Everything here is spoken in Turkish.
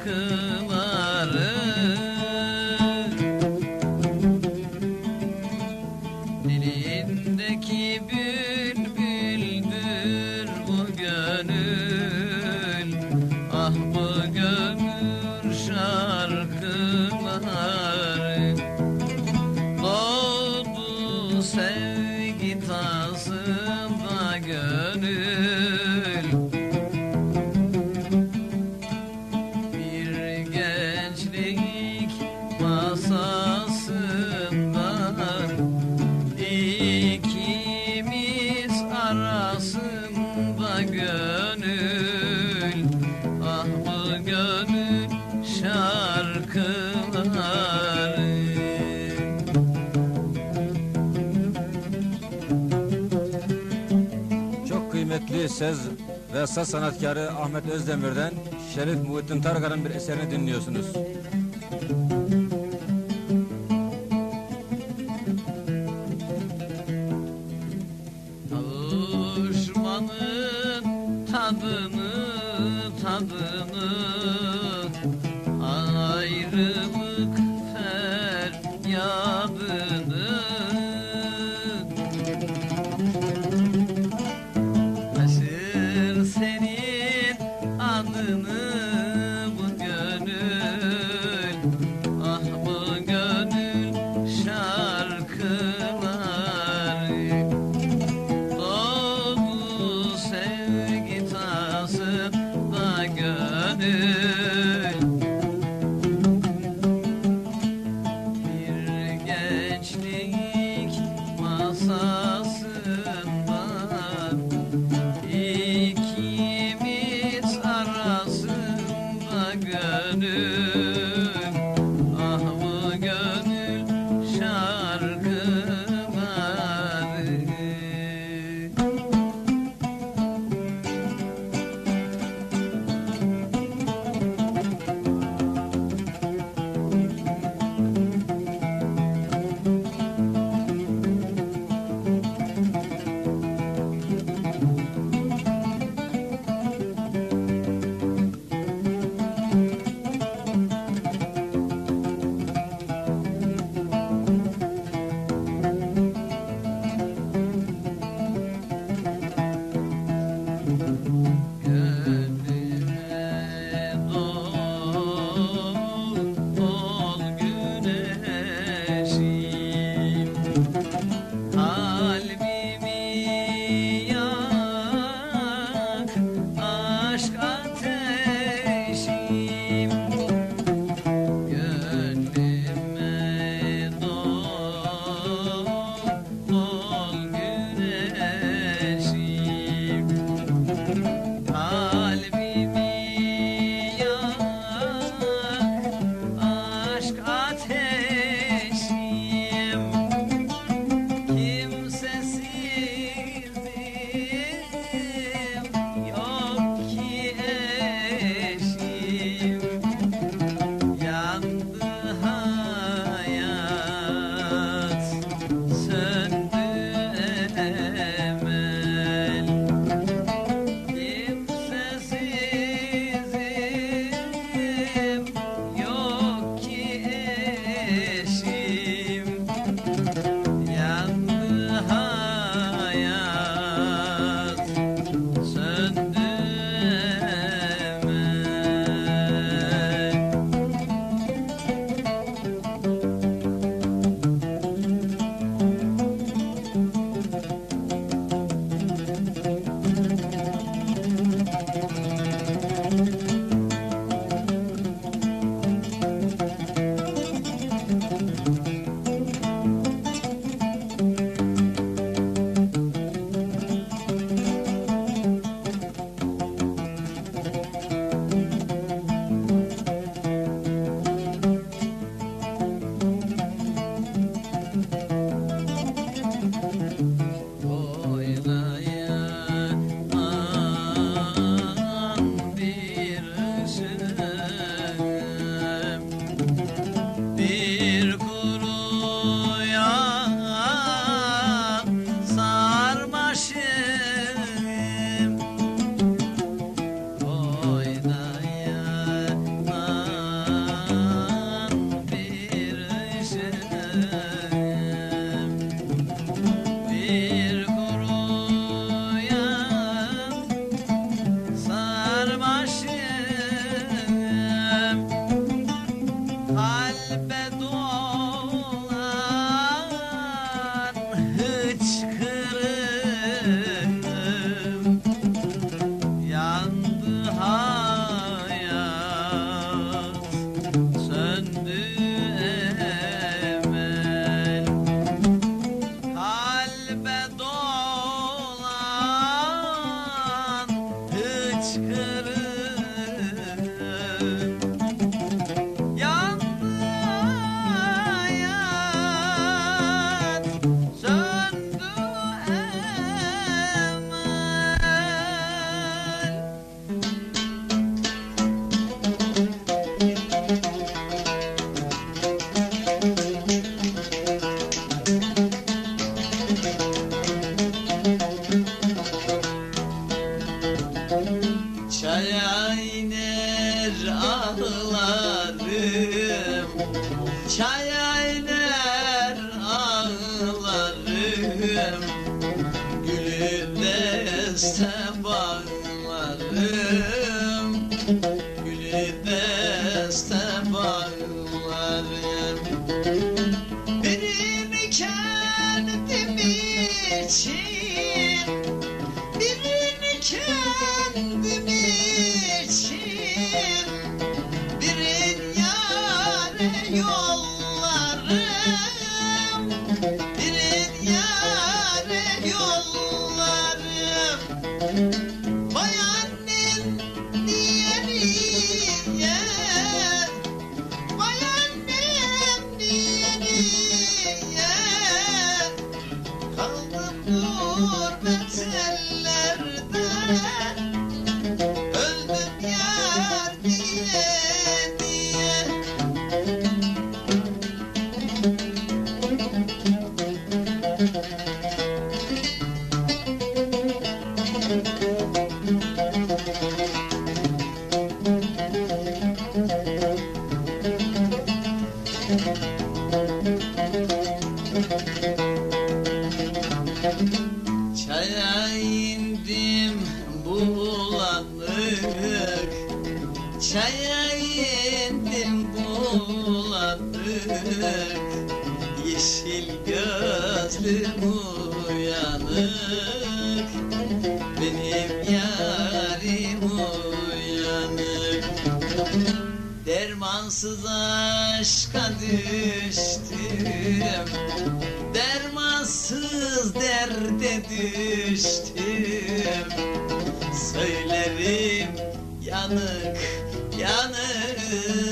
şarkıları, dilindeki bülbüldür bu gönül, ah bu gönül şarkıları. Doğdu sevgi tasında gönül, bir gençlik masasından, ikimiz arasında gönül, ah bu gönül şarkıları. Çok kıymetli söz ve saz sanatkarı Ahmet Özdemir'den Şerif Muhittin Targar'ın bir eserini dinliyorsunuz. Kavuşmanın tadını, ayrılık feryadını, taşır senin adını bu gönül, ah bu gönül şarkıları. Doğdu sevgi tasında gönül, bir gençlik masasından, ikimiz arasında gönül, ah bu gönül şarkıları. ağlarım, çaya iner ağlarım, gülü deste bağlarım, gülü deste bağlarım. Birini kendim için, birini kendim için, birin yâre yollarım, birin yâre yollarım. Vay annem niye niye, vay annem niye niye, kaldım gurbet ellerde, öldüm yar diye diye. Çaya indim bulanık, çaya indim bulanık, yeşil gözlüm uyanık, benim yarim uyanık. Dermansız aşka düştüm, dermansız derde düştüm. Söylerim yanık yanık,